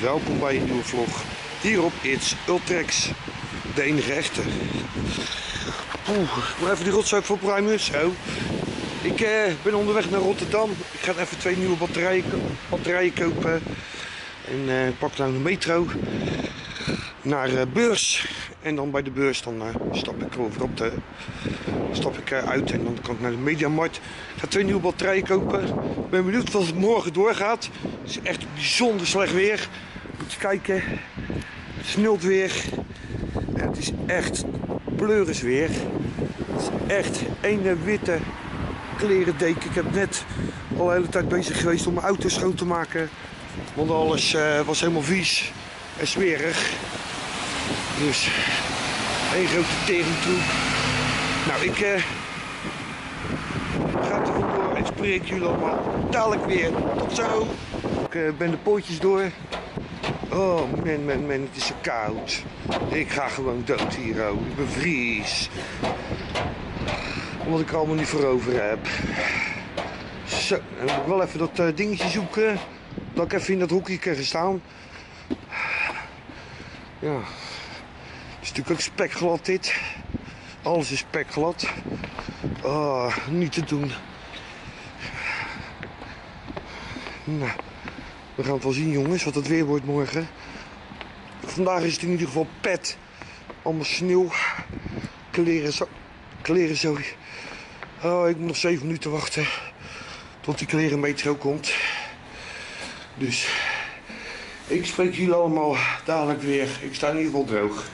welkom bij een nieuwe vlog hier op It's Ultrex, de enige echte. Ik moet even die rotzooi voor opruimen. Zo. Ik ben onderweg naar Rotterdam. Ik ga even 2 nieuwe batterijen kopen. En ik pak dan de metro naar beurs. En dan bij de beurs dan stap ik uit en dan kan ik naar de Mediamarkt. Ik ga 2 nieuwe batterijen kopen. Ik ben benieuwd wat het morgen doorgaat. Het is echt bijzonder slecht weer. Moet je kijken. Het sneeuwt weer. En het is echt pleuris weer. Het is echt een witte klerendeken. Ik heb net al de hele tijd bezig geweest om mijn auto schoon te maken. Want alles was helemaal vies en smerig. Dus één grote teringtroep. Nou, ik ga er vandoor en spreek jullie allemaal dadelijk weer. Tot zo. Ik ben de pootjes door. Oh man, het is zo koud. Ik ga gewoon dood hier ook. Ik bevries. Omdat ik er allemaal niet voor over heb. Zo, dan moet ik wel even dat dingetje zoeken. Dat ik even in dat hoekje kan gaan staan. Ja. Het is natuurlijk ook spekglad dit. Alles is spekglad. Oh, niet te doen. Nou, we gaan het wel zien jongens, wat het weer wordt morgen. Vandaag is het in ieder geval pet. Allemaal sneeuw. Kleren zo. Oh, ik moet nog 7 minuten wachten. Tot die klerenmetro komt. Dus ik spreek jullie allemaal dadelijk weer. Ik sta in ieder geval droog.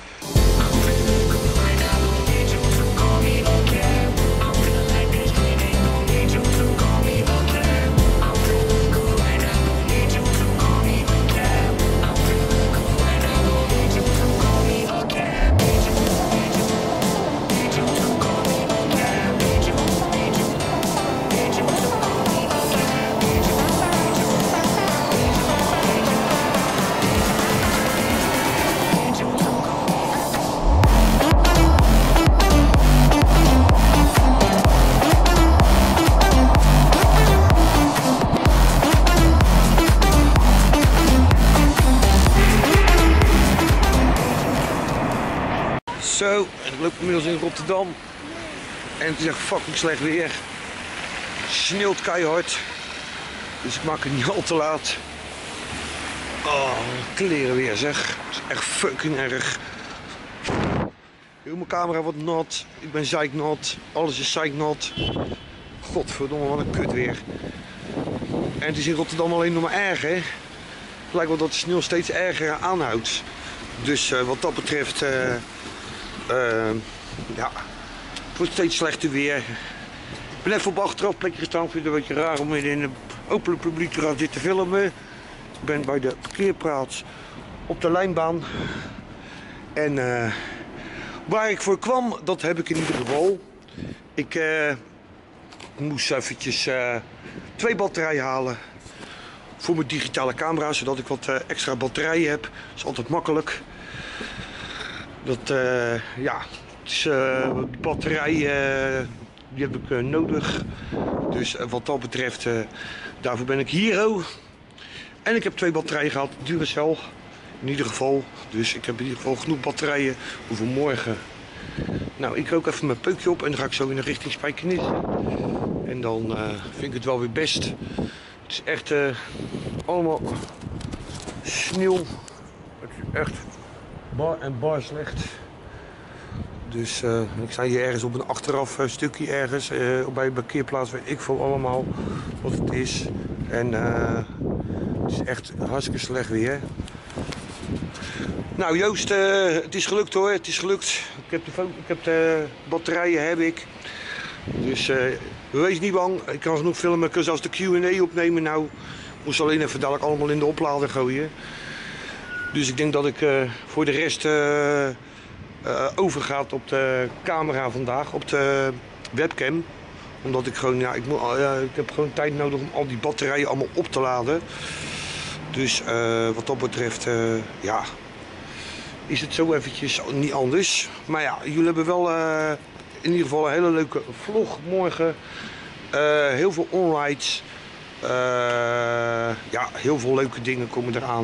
Zo, en ik loop inmiddels in Rotterdam en het is echt fucking slecht weer. Het sneeuwt keihard, dus ik maak het niet al te laat. Oh, kleren weer zeg, het is echt fucking erg. Heel mijn camera wordt nat, ik ben zeiknat, alles is zeiknat. Godverdomme, wat een kut weer. En het is in Rotterdam alleen nog maar erg hè. Het lijkt wel dat de sneeuw steeds erger aanhoudt. Dus wat dat betreft... ja, het wordt steeds slechter weer. Ik ben even op achterafplekje gestaan. Ik vind het een beetje raar om in een open publiek te gaan zitten filmen. Ik ben bij de parkeerplaats op de lijnbaan. En waar ik voor kwam, dat heb ik in ieder geval. Ik moest eventjes 2 batterijen halen voor mijn digitale camera, zodat ik wat extra batterijen heb. Dat is altijd makkelijk. Dat, ja, het is, batterijen die heb ik nodig. Dus wat dat betreft, daarvoor ben ik hier ook. En ik heb 2 batterijen gehad, Duracell in ieder geval. Dus ik heb in ieder geval genoeg batterijen voor morgen. Nou, ik rook even mijn peukje op en dan ga ik zo in de richting Spijkenisse. En dan vind ik het wel weer best. Het is echt allemaal sneeuw. Het is echt... bar slecht. Dus ik sta hier ergens op een achteraf stukje ergens bij een parkeerplaats, weet ik veel allemaal wat het is. En het is echt hartstikke slecht weer. Nou Joost, het is gelukt hoor, het is gelukt. Ik heb de batterijen heb ik. Dus wees niet bang, ik kan genoeg filmen, ik kan zelfs de Q&A opnemen. Nou, ik moest alleen even dadelijk allemaal in de oplader gooien. Dus ik denk dat ik voor de rest overgaat op de camera vandaag, op de webcam. Omdat ik gewoon, ja, ik heb gewoon tijd nodig om al die batterijen allemaal op te laden. Dus wat dat betreft, ja, is het zo eventjes niet anders. Maar ja, jullie hebben wel in ieder geval een hele leuke vlog morgen. Heel veel onrides. Ja, heel veel leuke dingen komen eraan.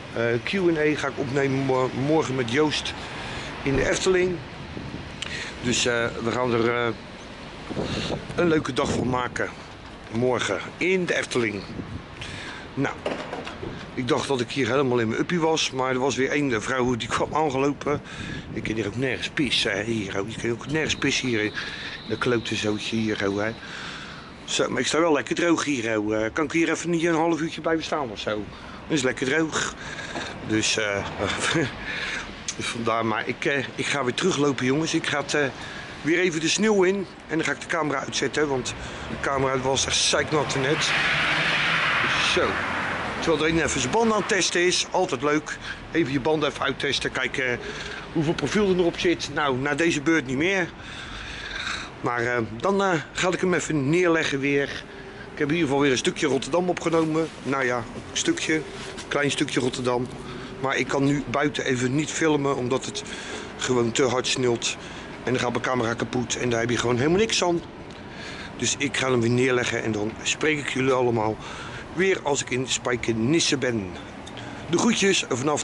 Q&A ga ik opnemen morgen met Joost in de Efteling. Dus we gaan er een leuke dag van maken. Morgen in de Efteling. Nou, ik dacht dat ik hier helemaal in mijn uppie was, maar er was weer één vrouw die kwam aangelopen. Ik kan hier ook nergens pissen, hier. Je kan ook nergens pissen hier in dat klote zootje hier. Hè. Zo, maar ik sta wel lekker droog hier. Kan ik hier even niet een half uurtje blijven staan of zo? Dat is lekker droog. Dus, dus vandaar, maar ik ga weer teruglopen, jongens. Ik ga weer even de sneeuw in en dan ga ik de camera uitzetten, want de camera was echt zeiknat net. Zo. Terwijl er een even zijn banden aan het testen is, altijd leuk. Even je banden even uittesten, kijken hoeveel profiel er erop zit. Nou, na deze beurt niet meer. Maar dan ga ik hem even neerleggen weer. Ik heb in ieder geval weer een stukje Rotterdam opgenomen. Nou ja, een klein stukje Rotterdam. Maar ik kan nu buiten even niet filmen, omdat het gewoon te hard sneeuwt. En dan gaat mijn camera kapot en daar heb je gewoon helemaal niks aan. Dus ik ga hem weer neerleggen en dan spreek ik jullie allemaal weer als ik in Spijkenisse ben. De groetjes vanaf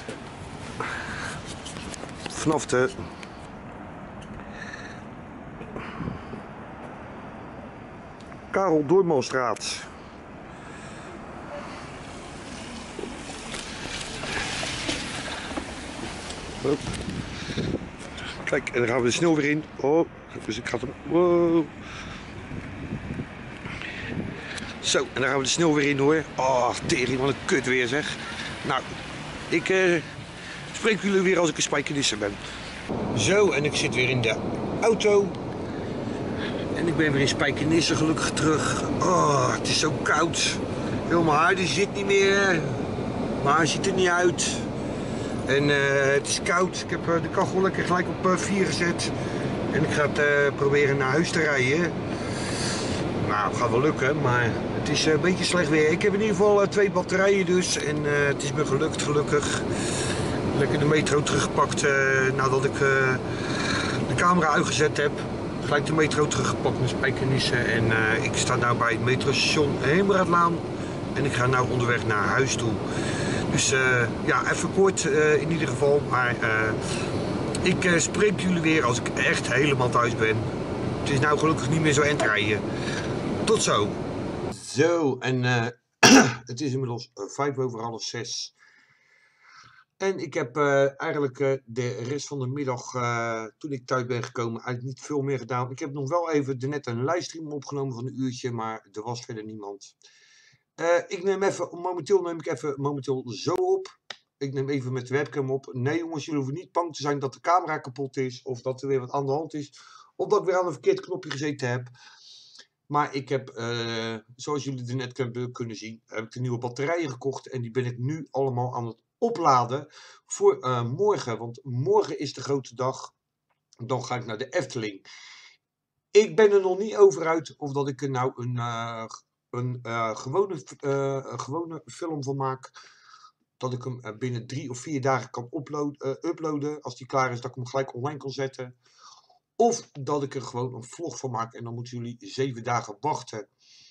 de Karel Doormanstraat. Hop. Kijk, en dan gaan we de sneeuw weer in. Oh, dus ik ga hem. Wow. Zo, en dan gaan we de sneeuw weer in hoor. Oh, tering, wat een kut weer zeg. Nou, ik spreek jullie weer als ik in Spijkenisse ben. Zo, en ik zit weer in de auto. En ik ben weer in Spijkenisse gelukkig terug. Oh, het is zo koud. Heel mijn haar die zit niet meer. Mijn haar ziet er niet uit. En het is koud. Ik heb de kachel lekker gelijk op 4 gezet. En ik ga het proberen naar huis te rijden. Nou, het gaat wel lukken, maar het is een beetje slecht weer. Ik heb in ieder geval 2 batterijen dus. En het is me gelukt, gelukkig. Lekker de metro teruggepakt nadat ik de camera uitgezet heb. Gelijk de metro teruggepakt naar Spijkenisse. En ik sta nu bij het metrostation Heemraadlaan. En ik ga nu onderweg naar huis toe. Dus ja, even kort in ieder geval. Maar ik spreek jullie weer als ik echt helemaal thuis ben. Het is nou gelukkig niet meer zo eind rijden. Tot zo. Zo, en het is inmiddels 6:05. En ik heb eigenlijk de rest van de middag, toen ik thuis ben gekomen, eigenlijk niet veel meer gedaan. Ik heb nog wel even net een livestream opgenomen van een uurtje, maar er was verder niemand. Momenteel neem ik even zo op. Ik neem even met de webcam op. Nee jongens, jullie hoeven niet bang te zijn dat de camera kapot is, of dat er weer wat aan de hand is, of dat ik weer aan een verkeerd knopje gezeten heb. Maar ik heb, zoals jullie er net kunnen zien, heb ik de nieuwe batterijen gekocht. En die ben ik nu allemaal aan het opladen voor morgen. Want morgen is de grote dag. Dan ga ik naar de Efteling. Ik ben er nog niet over uit of dat ik er nou een gewone film van maak. Dat ik hem binnen 3 of 4 dagen kan uploaden. Als die klaar is, dat ik hem gelijk online kan zetten. Of dat ik er gewoon een vlog van maak en dan moeten jullie 7 dagen wachten.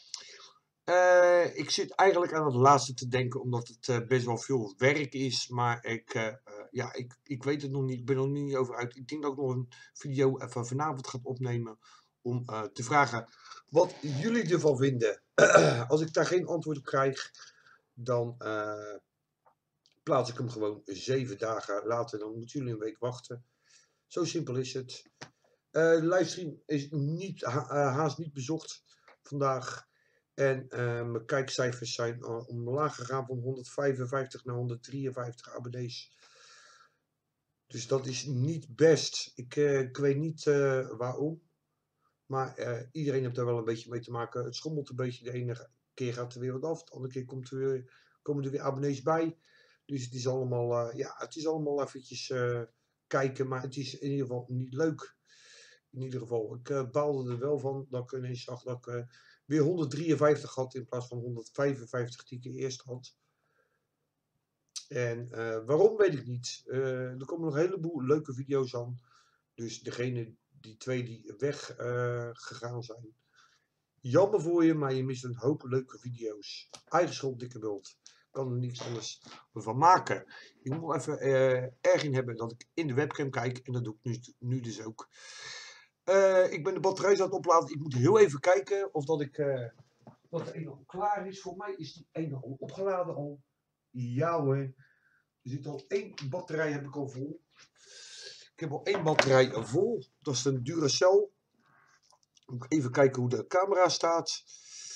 Ik zit eigenlijk aan het laatste te denken, omdat het best wel veel werk is. Maar ik weet het nog niet. Ik ben er nog niet over uit. Ik denk dat ik nog een video even vanavond ga opnemen. Om te vragen wat jullie ervan vinden. Als ik daar geen antwoord op krijg, dan plaats ik hem gewoon 7 dagen later. Dan moeten jullie een week wachten. Zo simpel is het. De livestream is haast niet bezocht vandaag. En mijn kijkcijfers zijn omlaag gegaan van 155 naar 153 abonnees. Dus dat is niet best. Ik weet niet waarom. Maar iedereen heeft daar wel een beetje mee te maken. Het schommelt een beetje. De ene keer gaat er weer wat af. De andere keer komen er weer abonnees bij. Dus het is allemaal, het is allemaal eventjes kijken. Maar het is in ieder geval niet leuk. In ieder geval, ik baalde er wel van dat ik ineens zag dat ik weer 153 had in plaats van 155 die ik eerst had. En waarom weet ik niet. Er komen nog een heleboel leuke video's aan. Dus degene, die 2 die weggegaan zijn. Jammer voor je, maar je mist een hoop leuke video's. Eigen schuld, dikke bult. kan er niks anders van maken. Ik moet even erg in hebben dat ik in de webcam kijk. En dat doe ik nu dus ook. Ik ben de batterij aan het opladen. Ik moet heel even kijken of dat dat de ene al klaar is. Voor mij is die ene al opgeladen al. Ja hoor. Er zit al 1 batterij heb ik al vol. Ik heb al 1 batterij vol. Dat is een Duracell. Moet ik even kijken hoe de camera staat.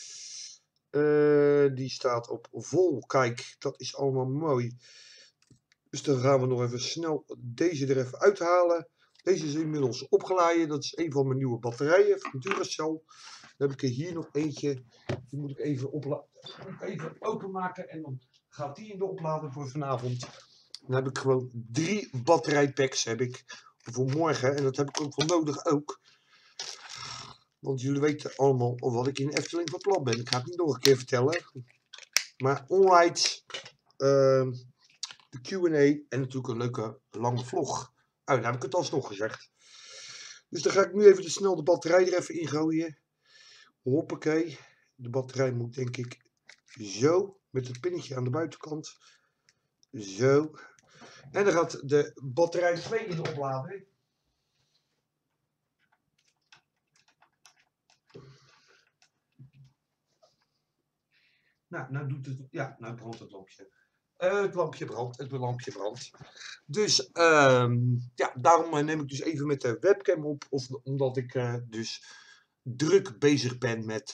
Die staat op vol. Kijk, dat is allemaal mooi. Dus dan gaan we nog even snel deze er even uithalen. Deze is inmiddels opgeladen. Dat is een van mijn nieuwe batterijen van Duracell. Dan heb ik er hier nog eentje. Die moet ik even openmaken. En dan gaat die in de oplader voor vanavond. Dan heb ik gewoon 3 batterijpacks heb ik voor morgen. En dat heb ik ook wel nodig ook. Want jullie weten allemaal wat ik in de Efteling van plan ben. Ik ga het niet nog een keer vertellen. Maar onwijs de Q&A en natuurlijk een leuke lange vlog. Dan heb ik het alsnog gezegd. Dus dan ga ik nu even snel de batterij er even in gooien. Hoppakee. De batterij moet denk ik zo. Met het pinnetje aan de buitenkant. Zo. En dan gaat de batterij 2 in de oplader. Nou doet het. Ja, nou brandt het lampje. Het lampje brandt. Dus ja, daarom neem ik dus even met de webcam op. Omdat ik dus druk bezig ben met.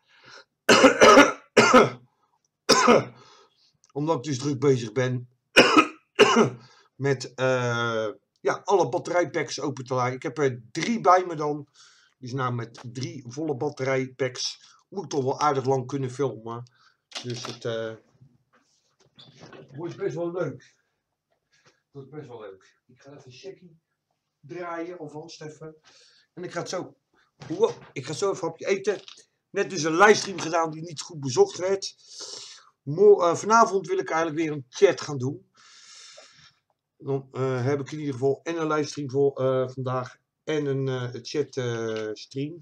Omdat ik dus druk bezig ben met ja, alle batterijpacks open te laden. Ik heb er 3 bij me dan. Dus nou met 3 volle batterijpacks moet ik toch wel aardig lang kunnen filmen. Dus het wordt best wel leuk. Dat is best wel leuk. Ik ga even een checkie draaien alvast even. En ik ga het zo. Wow, ik ga zo even een hapje eten. Net dus een livestream gedaan die niet goed bezocht werd. Vanavond wil ik eigenlijk weer een chat gaan doen. Dan heb ik in ieder geval en een livestream voor vandaag en een chatstream.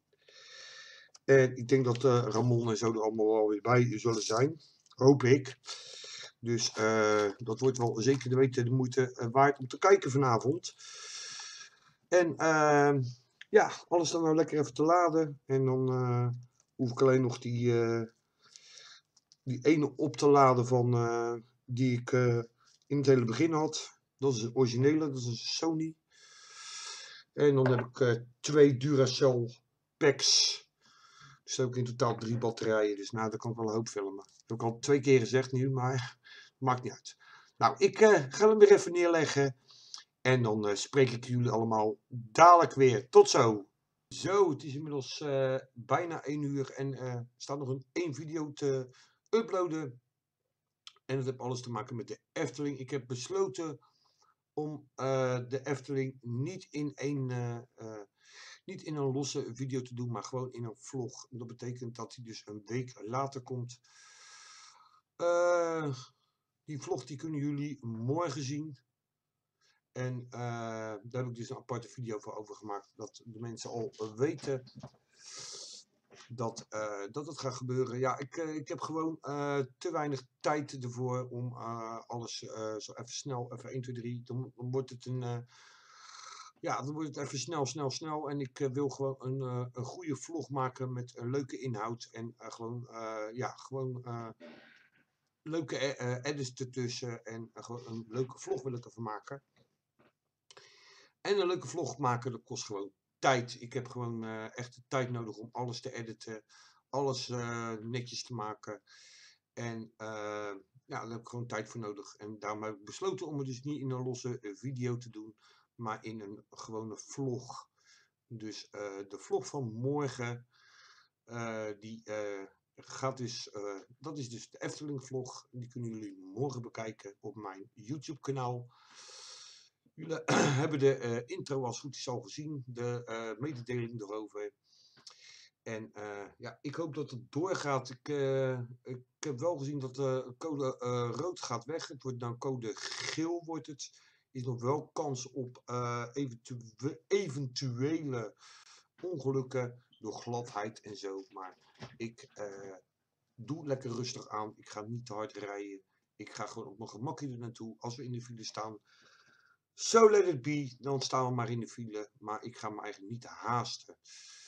En ik denk dat Ramon en zo er allemaal wel weer bij zullen zijn. Hoop ik. Dus dat wordt wel zeker de moeite waard om te kijken vanavond. En ja, alles dan nou lekker even te laden. En dan hoef ik alleen nog die ene op te laden van die ik in het hele begin had. Dat is een originele, dat is een Sony. En dan heb ik 2 Duracell packs. Dus dan heb ik in totaal 3 batterijen. Dus nou, daar kan ik wel een hoop filmen. Dat heb ik al 2 keer gezegd nu, maar maakt niet uit. Nou, ik ga hem weer even neerleggen. En dan spreek ik jullie allemaal dadelijk weer. Tot zo. Zo, het is inmiddels bijna 1 uur. En er staat nog één video te uploaden. En dat heeft alles te maken met de Efteling. Ik heb besloten om de Efteling niet in een losse video te doen, maar gewoon in een vlog. Dat betekent dat hij dus een week later komt. Die vlog die kunnen jullie morgen zien. En daar heb ik dus een aparte video voor over gemaakt. Dat de mensen al weten dat het gaat gebeuren. Ja, ik heb gewoon te weinig tijd ervoor om alles zo even snel, even 1, 2, 3. Dan wordt het ja, dan wordt het even snel. En ik wil gewoon een goede vlog maken met een leuke inhoud. En gewoon leuke edits ertussen. En gewoon een leuke vlog wil ik ervan maken. En een leuke vlog maken, dat kost gewoon tijd. Ik heb gewoon echt de tijd nodig om alles te editen. Alles netjes te maken. En ja, daar heb ik gewoon tijd voor nodig. En daarom heb ik besloten om het dus niet in een losse video te doen. Maar in een gewone vlog. Dus de vlog van morgen. Die gaat dus. Dat is dus de Efteling vlog. Die kunnen jullie morgen bekijken op mijn YouTube kanaal. Jullie hebben de intro als goed is al gezien. De mededeling erover. En ja, ik hoop dat het doorgaat. Ik heb wel gezien dat de code rood gaat weg. Het wordt dan code geel wordt het. Is nog wel kans op eventuele ongelukken door gladheid en zo. Maar ik Doe lekker rustig aan. Ik ga niet te hard rijden. Ik ga gewoon op mijn gemakje er naartoe. Als we in de file staan, so let it be. Dan staan we maar in de file. Maar ik ga me eigenlijk niet haasten.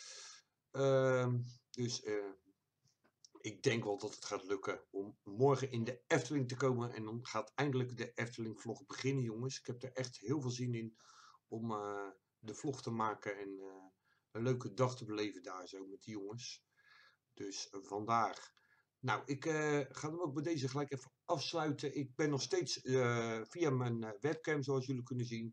Dus ik denk wel dat het gaat lukken om morgen in de Efteling te komen. En dan gaat eindelijk de Efteling vlog beginnen, jongens. Ik heb er echt heel veel zin in om de vlog te maken en een leuke dag te beleven daar zo met die jongens. Dus vandaar. Nou, ik ga hem ook bij deze gelijk even afsluiten. Ik ben nog steeds via mijn webcam, zoals jullie kunnen zien,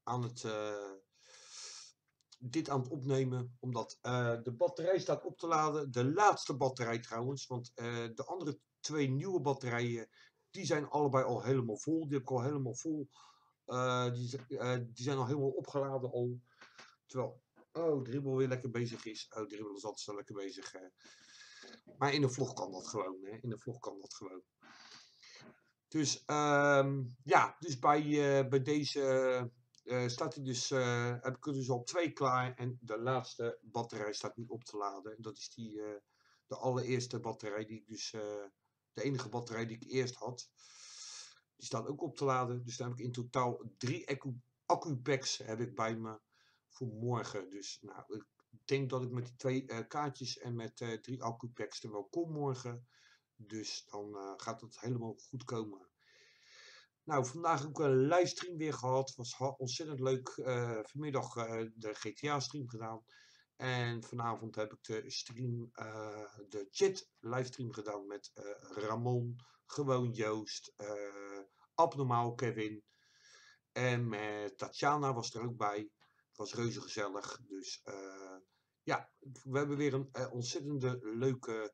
dit aan het opnemen. Omdat de batterij staat op te laden. De laatste batterij trouwens. Want de andere 2 nieuwe batterijen, die zijn allebei al helemaal vol. Die heb ik al helemaal vol. Die zijn al helemaal opgeladen al. Terwijl, Dribbel weer lekker bezig is. Dribbel is altijd zo lekker bezig. Maar in de vlog kan dat gewoon. Hè? In de vlog kan dat gewoon. Dus ja, dus bij deze staat hij dus, heb ik er dus al 2 klaar. En de laatste batterij staat nu op te laden. En dat is de allereerste batterij die ik dus, de enige batterij die ik eerst had. Die staat ook op te laden. Dus dan heb ik in totaal 3 accupacks heb ik bij me voor morgen. Dus nou, ik denk dat ik met die 2 kaartjes en met 3 accupacks er wel kom morgen. Dus dan gaat het helemaal goed komen. Nou, vandaag ook een livestream weer gehad. Was ontzettend leuk. Vanmiddag de GTA stream gedaan. En vanavond heb ik de chat livestream gedaan met Ramon, gewoon Joost, Abnormaal Kevin. En met Tatjana was er ook bij. Het was reuze gezellig. Dus ja, we hebben weer een ontzettende leuke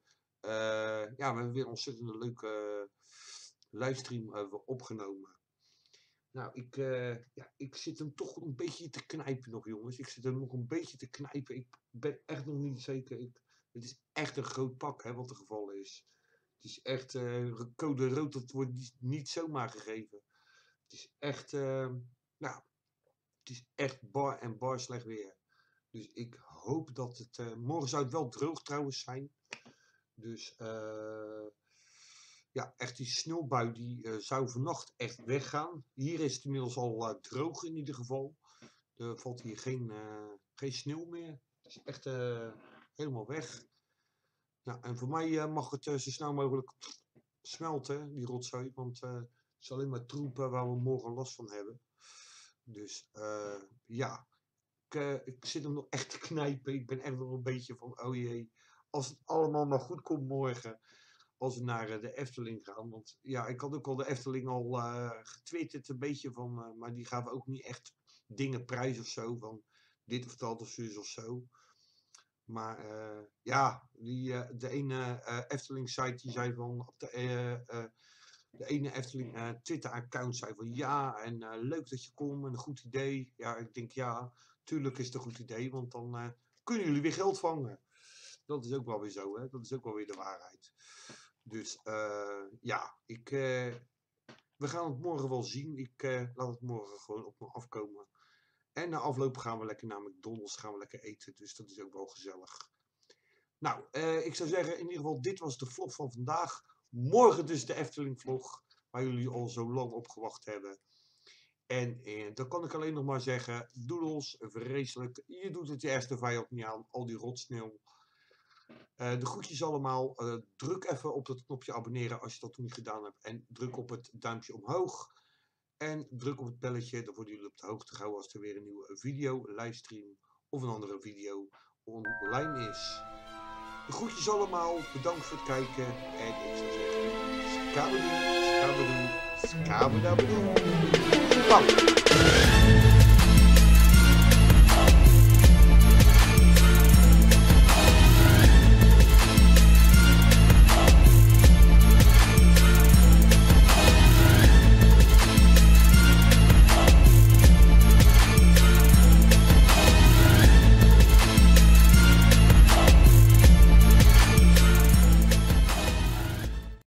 livestream opgenomen. Nou, ik zit hem toch een beetje te knijpen nog, jongens. Ik zit hem nog een beetje te knijpen. Ik ben echt nog niet zeker. Het is echt een groot pak, hè, wat het geval is. Het is echt code rood, dat wordt niet zomaar gegeven. Het is echt, het is echt bar en bar slecht weer. Dus ik hoop dat het, morgen zou het wel droog trouwens zijn. Dus ja, echt die sneeuwbui die zou vannacht echt weggaan. Hier is het inmiddels al droog in ieder geval. Er valt hier geen sneeuw meer. Het is echt helemaal weg. Nou, en voor mij mag het zo snel mogelijk smelten, die rotzooi. Want het is alleen maar troepen waar we morgen last van hebben. Dus ja, ik zit hem nog echt te knijpen. Ik ben echt nog een beetje van, oh jee, als het allemaal maar goed komt morgen. Als we naar de Efteling gaan. Want ja, ik had ook al de Efteling al getwitterd een beetje van. Maar die gaven ook niet echt dingen prijs of zo. Van dit of dat of zus of zo. Maar ja, de ene Efteling site die zei van. Op de ene Efteling Twitter account zei van ja. En leuk dat je komt en een goed idee. Ja, ik denk ja, tuurlijk is het een goed idee. Want dan kunnen jullie weer geld vangen. Dat is ook wel weer zo, hè. Dat is ook wel weer de waarheid. Dus ja, we gaan het morgen wel zien. Ik laat het morgen gewoon op me afkomen. En na afloop gaan we lekker naar McDonald's, gaan we lekker eten. Dus dat is ook wel gezellig. Nou, ik zou zeggen, in ieder geval, dit was de vlog van vandaag. Morgen dus de Efteling vlog, waar jullie al zo lang op gewacht hebben. En dan kan ik alleen nog maar zeggen, doedels, vreselijk. Je doet het je eerste vijand niet aan, al die rotsneeuw. De groetjes allemaal. Druk even op dat knopje abonneren als je dat nog niet gedaan hebt. En druk op het duimpje omhoog. En druk op het belletje. Dan worden jullie op de hoogte gehouden als er weer een nieuwe video, livestream of een andere video online is. De groetjes allemaal. Bedankt voor het kijken. En ik zou zeggen, skabedoe, skabedoe, skabedabedoe. Bam!